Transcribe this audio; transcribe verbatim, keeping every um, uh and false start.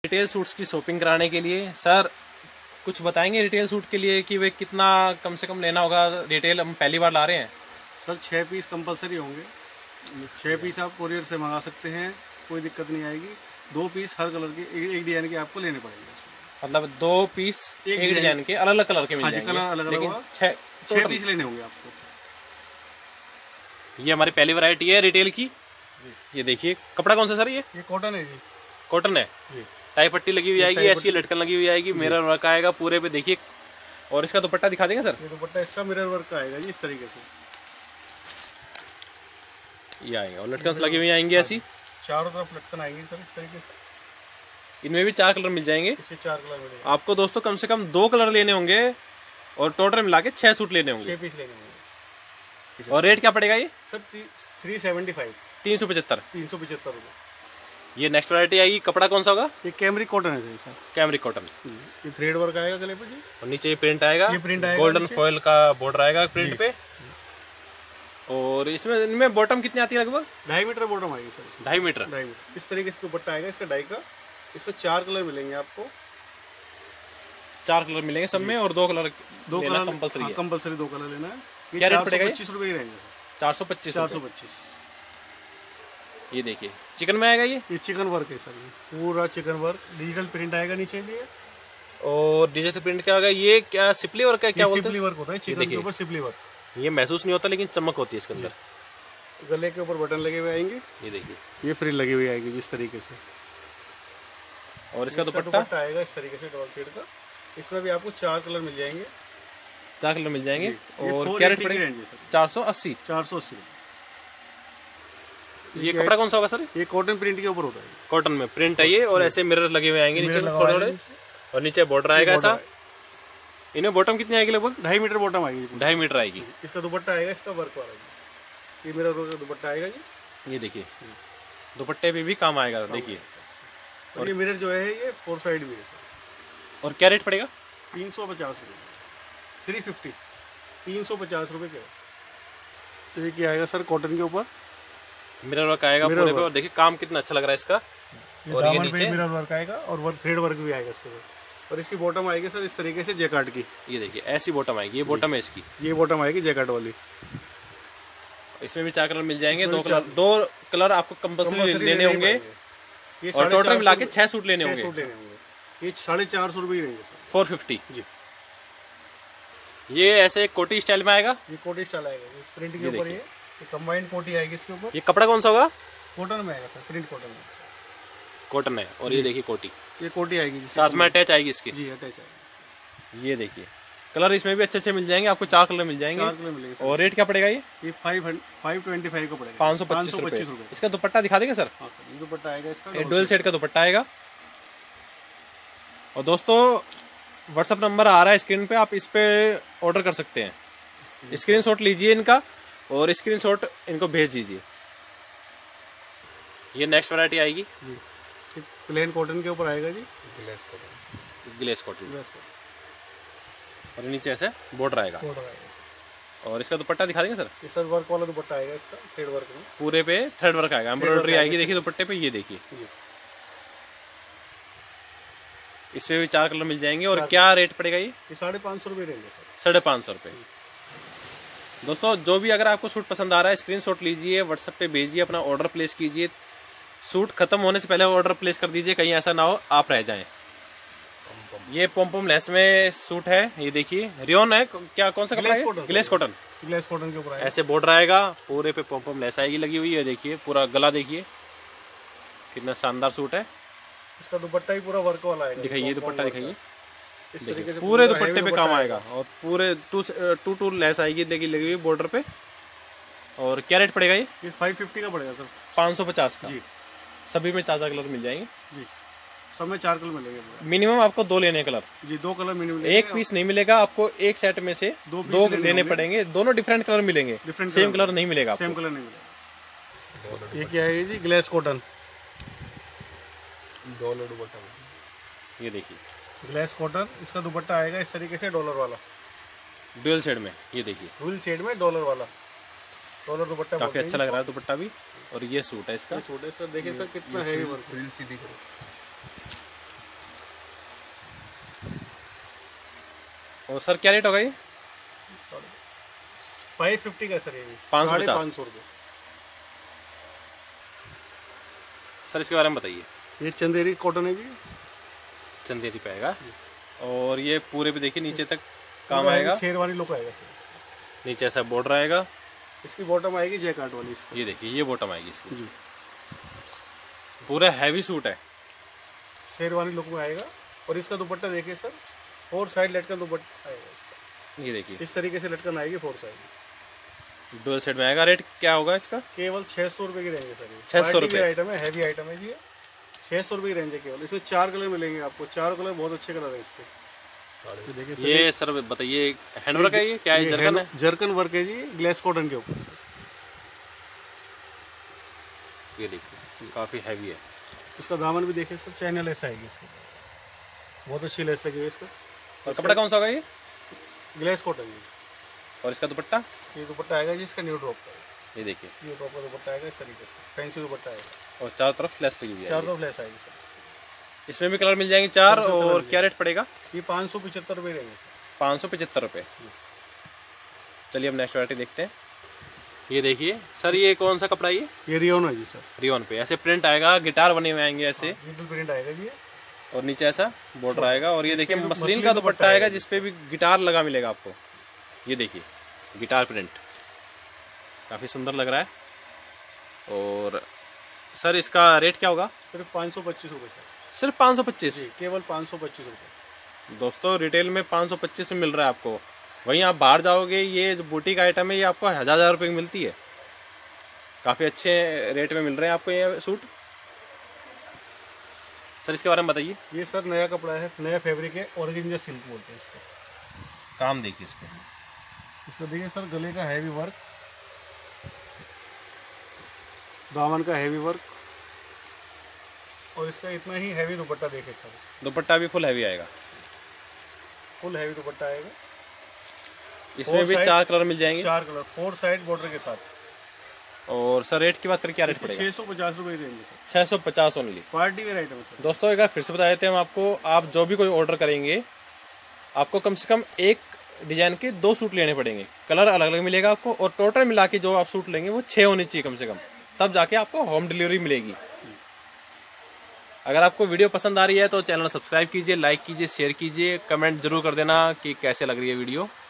Retail suits की shopping कराने के लिए सर कुछ बताएंगे रिटेल सूट के लिए कि वे कितना कम से कम लेना होगा? रिटेल हम पहली बार ला रहे हैं सर। छः पीस कंपलसरी होंगे। छः पीस आप कोरियर से मंगा सकते हैं, कोई दिक्कत नहीं आएगी। दो पीस हर कलर के एक डिजाइन के आपको लेने पड़ेंगे। मतलब दो पीस एक, एक डिजाइन के अलग अलग कलर के मिल हाँ जाएंगे। कलर अलग लेकिन अलग छः छः पीस लेने होंगे आपको। ये हमारी पहली वैरायटी है रिटेल की। ये देखिए कपड़ा कौन सा सर? ये ये कॉटन है जी। कॉटन है। टाई पट्टी लगी हुई आएगी, ऐसी लटकन लगी हुई आएगी, मिरर वर्क आएगा पूरे पे। देखिए और इसका दुपट्टा दिखा देंगे सर? ये दुपट्टा इसका मिरर वर्क का आएगा जी, इस तरीके से ये आएगा और लटकन लगी हुई आएंगी ऐसी, चारों तरफ लटकन आएंगी सर इस तरीके से। इनमें भी चार कलर मिल जाएंगे। इससे चार कलर मिलेंगे आपको दोस्तों। कम से कम दो कलर लेने होंगे और टोटल मिला के छह सूट लेने होंगे। छह पीस लेने होंगे। और रेट क्या पड़ेगा ये सर? थ्री सेवेंटी फाइव तीन सौ पचहत्तर तीन सौ पचहत्तर रुपये। ये नेक्स्ट वैरायटी आएगी। कपड़ा कौन सा होगा? ये कैमरिक कॉटन है सर। Cambric cotton. ये थ्रेड वर्क आएगा गले पे जी, और नीचे ये प्रिंट आएगा। ये प्रिंट आएगा, गोल्डन फॉयल का बॉर्डर आएगा प्रिंट पे। और इसमें इनमें बॉटम कितनी आती है? लगभग ढाई मीटर बॉटम आएगी सर। ढाई मीटर ढाई मीटर इस तरीके से दुपट्टा आएगा इसका, डाई का। इसमें चार कलर मिलेंगे आपको। चार कलर मिलेंगे सब में और दो कलर दो कलर कंपलसरी है। कंपलसरी दो कलर लेना है। क्या रेट पड़ेगा? पच्चीस रुपए ही रहेंगे। चार सौ पच्चीस चार सौ पच्चीस ये देखिए चिकन में आएगा। ये ये चिकन वर्क है सर। ये पूरा चिकन वर्क, डिजिटल प्रिंट आएगा नीचे लिए। और डिजिटल प्रिंट क्या होगा? ये क्या सिपली वर्क है? क्या बोलते हैं? सिपली वर्क होता है चिकन के ऊपर, सिपली वर्क। ये महसूस नहीं होता लेकिन चमक होती है इसके अंदर। गले के ऊपर बटन लगे हुए आएंगे। ये देखिए ये फ्रिल लगी हुई आएगी जिस तरीके से। और इसका दुपट्टा आएगा इस तरीके से डबल शेड का। इसमें भी आपको चार कलर मिल जाएंगे। चार कलर मिल जाएंगे। और क्या रेट पड़ेगा? चार सौ अस्सी चार सौ अस्सी ये कपड़ा कौन सा होगा सर? ये कॉटन प्रिंट के ऊपर होता है। कॉटन में प्रिंट है ये। और ऐसे मिरर लगे हुए आएंगे नीचे थोड़े थोड़े। और नीचे बॉर्डर आएगा ऐसा। इनमें बॉटम कितनी आएगी? लगभग ढाई मीटर बॉटम आएगी। ढाई मीटर आएगी। इसका दुपट्टा आएगा इसका वर्क वाला, ये मिरर वर्क का दुपट्टा आएगा जी। ये देखिए दुपट्टे पे भी काम आएगा। देखिए और ये मिरर जो है ये फोर साइड में है। और क्या रेट पड़ेगा? तीन सौ पचास रुपये थ्री फिफ्टी तीन सौ पचास रुपये के। तो ये क्या आएगा सर? कॉटन के ऊपर मिरर वर्क आएगा पूरे पे। और देखिए काम कितना अच्छा लग रहा है इसका। ये और ये नीचे मिरर वर्क आएगा और वर्क थ्रेड वर्क भी आएगा इसके ऊपर। और इसकी बॉटम आएगी सर इस तरीके से जैकार्ड की। ये देखिए ऐसी बॉटम आएगी। ये बॉटम है इसकी। ये बॉटम आएगी जैकार्ड वाली। इसमें भी चार कलर मिल जाएंगे। दो कलर दो कलर आपको कंपल्सरी लेने होंगे। और टोटल मिला के छह सूट लेने होंगे। ये साढ़े चार सौ रुपये रहेंगे सर। फोर फिफ्टी जी। ये ऐसे कोटी स्टाइल में आएगा। ये कोटी स्टाइल आएगा। ये प्रिंट के ऊपर ये कंबाइंड कोटी आएगी इसके ऊपर। ये कपड़ा कौन सा होगा? कॉटन में आएगा सर, प्रिंट कॉटन में। कॉटन है। और ये देखिए कोटी, ये कोटी आएगी साथ में अटैच आएगी इसकी। जी अटैच आएगी। ये देखिए कलर इसमें भी अच्छे अच्छे मिल जाएंगे आपको। चार कलर मिल जाएंगे। चार कलर मिलेंगे। और रेट क्या पड़ेगा? ये ये फाइव फाइव ट्वेंटी फाइव का पड़ेगा। पाँच सौ पच्चीस रुपये। इसका दुपट्टा दिखा देंगे सर? हाँ सर, ये दुपट्टा आएगा इसका। ये डुअल सेट का दुपट्टा आएगा। और दोस्तों व्हाट्सएप नंबर आ रहा है स्क्रीन पे, आप इस पे ऑर्डर कर सकते हैं। स्क्रीनशॉट लीजिए इनका और स्क्रीनशॉट इनको भेज दीजिए। ये नेक्स्ट वैरायटी आएगी जी। प्लेन कॉटन के ऊपर आएगा जी। Glace cotton. Glace cotton. Glace cotton. और नीचे ऐसे बॉर्डर आएगा। बॉर्डर आएगा। और इसका दुपट्टा दिखा देंगे सर? ये सर वर्क वाला दुपट्टा आएगा इसका, थ्रेड वर्क में। पूरे पे थ्रेड वर्क आएगा। एम्ब्रॉयडरी आएगी देखिए दुपट्टे पे। ये देखिए इसमें भी चार कलर मिल जाएंगे। और क्या रेट पड़ेगा? ये ये साढ़े पाँच सौ रुपये रहेंगे। साढ़े पाँच सौ रुपये। दोस्तों जो भी अगर आपको सूट पसंद आ रहा है स्क्रीनशॉट लीजिए, व्हाट्सएप पे भेजिए, अपना ऑर्डर प्लेस कीजिए। सूट खत्म होने से पहले ऑर्डर प्लेस कर दीजिए, कहीं ऐसा ना हो आप रह जाएं। ये पोम पोम लेस में सूट है। ये देखिए रियोन है। क्या कौन सा कपड़ा है? Glace cotton. ग्लेस कॉटन के ऊपर ऐसे बॉर्डर आएगा पूरे पे। पोम पोम लेस आएगी लगी हुई है। देखिए पूरा गला देखिए कितना शानदार सूट है। इसका दुपट्टा ही पूरा वर्क वाला आएगा। दिखाइए दुपट्टा दिखाइए। इस तरीके से पूरे दुपट्टे पे काम आएगा। और पूरे टू टू टू लेस आएगी लगी लगी हुई बॉर्डर पे। और क्या रेट पड़ेगा? ये ये फाइव फिफ्टी का पड़ेगा सर। पाँच सौ पचास का जी। सभी में चार चार कलर मिल जाएंगे जी। सब में चार कलर मिलेंगे। मिनिमम आपको दो लेने कलर जी। दो कलर मिनिमम। एक पीस नहीं मिलेगा आपको। एक सेट में से दो, दो लेने, लेने पड़ेंगे। दोनों डिफरेंट कलर मिलेंगे। सेम कलर नहीं मिलेगा। सेम कलर नहीं मिलेगा। ये क्या है जी? Glace cotton. डॉलर दुपट्टा। ये देखिए ग्लेस कॉटन। इसका दुपट्टा आएगा इस तरीके से डॉलर वाला, डुअल शेड में। ये देखिए डुअल शेड में डॉलर वाला। डॉलर दुपट्टा काफी अच्छा लग रहा है दुपट्टा भी। और ये सूट है इसका। सूट है इसका। देखिए सर कितना हैवी वर्क। फ्रिल सी दिख रही है। और सर क्या रेट होगा ये? फाइव फिफ्टी का सर ये पाँच सौ साढ़े पचास पाँच सौ रुपये। सर इसके बारे में बताइए। ये चंदेरी कॉटन है जी, चंदेरी पे आएगा। और ये पूरे पे देखिए नीचे तक काम आएगा, शेरवानी लुक आएगा सर। नीचे ऐसा बॉर्डर आएगा। इसकी बॉटम आएगी जैकार्ड वाली इस तरह। ये देखिए ये बॉटम आएगी इसकी जी। पूरा हैवी सूट है, शेरवानी लुक में आएगा। और इसका दुपट्टा देखिए सर, फोर साइड लटकन दुपट्टा आएगा इसका। ये देखिए इस तरीके से लटकन आएगी फोर साइड, डुअल सेट में आएगा। रेट क्या होगा इसका? केवल छह सौ रुपए की रेंज है सर। छह सौ रुपये आइटम है, हैवी आइटम है जी। छह सौ रुपए की रेंज है केवल। इसमें चार कलर मिलेंगे आपको, चार कलर बहुत अच्छे कलर है इसके। ये देखिए सर, ये सर बताइए हैंडवर्क है ये क्या है? जरकन है, जरकन वर्क है जी, ग्लास कॉटन के ऊपर। ये देखिए काफी हैवी है। इसका दामन भी देखिए सर, चैनल लेस आएगी इसकी, बहुत अच्छी लेस लगी है इसका। और कपड़ा कौन सा होगा ये? ग्लास कॉटन जी। और इसका दुपट्टा? ये दुपट्टा आएगा जी इसका न्यू ड्रॉप का। ये देखिए न्यू ड्रॉप का दुपट्टा आएगा इस तरीके से, फैंसी दुपट्टा आएगा। और चारों तरफ लेस लगी हुई है, चारों तरफ लेस आएगी सर। इसमें भी कलर मिल जाएंगे चार। और क्या रेट पड़ेगा? ये पाँच सौ पचहत्तर रुपये रहेंगे सर। पाँच सौ पचहत्तर रुपये। चलिए अब नेक्स्ट वैरायटी देखते हैं। ये देखिए सर, ये कौन सा कपड़ा है ये? ये रियोन है जी सर। रियोन पे ऐसे प्रिंट आएगा, गिटार बने हुए आएंगे ऐसे। बिल्कुल प्रिंट आएगा जी। और नीचे ऐसा बॉर्डर आएगा। और ये देखिए मसलिन का दुपट्टा आएगा जिसपे भी गिटार लगा मिलेगा आपको। ये देखिए गिटार प्रिंट काफी सुंदर लग रहा है। और सर इसका रेट क्या होगा? सिर्फ पाँच सौ पच्चीस रुपये सर। सिर्फ पाँच सौ पच्चीस? केवल पाँच सौ पच्चीस रुपये। दोस्तों रिटेल में पाँच सौ पच्चीस में मिल रहा है आपको। वहीं आप बाहर जाओगे, ये जो बुटीक आइटम है ये आपको हजार हजार रुपये की मिलती है। काफी अच्छे रेट में मिल रहे हैं आपको ये सूट। सर इसके बारे में बताइए। ये सर नया कपड़ा है, नया फैब्रिक है, ऑर्गेंजा सिल्क बोलते हैं इसको। काम देखिए इसको, इसको देखिए सर, गले का हैवी वर्क, दामन का हैवी वर्क, और इसका इतना ही हैवी दुपट्टा देखिए सर। दुपट्टा भी फुल हैवी आएगा, फुल हैवी दुपट्टा आएगा। इसमें भी चार कलर मिल जाएंगे, चार कलर, फोर साइड बॉर्डर के साथ। और सर रेट की बात करें क्या रेट पड़ेगा? छह सौ पचास रुपये रेंज सर। छह सौ पचास only. Party wear item sir. दोस्तों एक बार फिर से बता देते हैं हम आपको, आप जो भी कोई ऑर्डर करेंगे आपको कम से कम एक डिजाइन के दो सूट लेने पड़ेंगे, कलर अलग अलग मिलेगा आपको। और टोटल मिला के जो आप सूट लेंगे वो छः होने चाहिए कम से कम, तब जाके आपको होम डिलीवरी मिलेगी। अगर आपको वीडियो पसंद आ रही है तो चैनल सब्सक्राइब कीजिए, लाइक कीजिए, शेयर कीजिए, कमेंट जरूर कर देना कि कैसे लग रही है वीडियो।